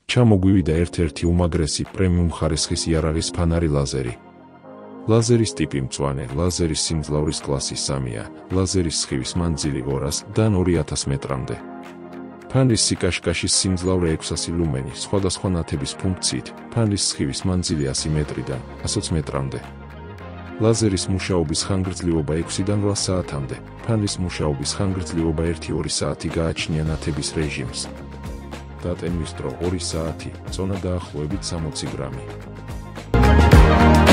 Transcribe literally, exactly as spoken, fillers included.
ჩამოგვივიდა ერთ-ერთი უმაგრესი პრემიუმ ხარისხის იარაღის ფანარი ლაზერი. ლაზერის ტიპი მწვანე, ლაზერის სიმძლავრის კლასი სამია, ლაზერის სხივის მანძილი ორასიდან ორი ათას მეტრამდე. ფანრის სიკაშკაშის სიმძლავრე ექვსასი ლუმენი, სხვადასხვა ნათების ფუნქციით, ფანრის სხივის მანძილი ასი მეტრიდან ათს მეტრამდე. ლაზერის მუშაობის ხანგრძლივობა ექვსიდან რვა საათამდე, ფანრის მუშაობის ხანგრძლივობა ერთი ორი საათი გააჩნია ნათების რეჟიმს. დატენვის დრო ორი საათი, წონა დაახლოებით სამოცი გრამი.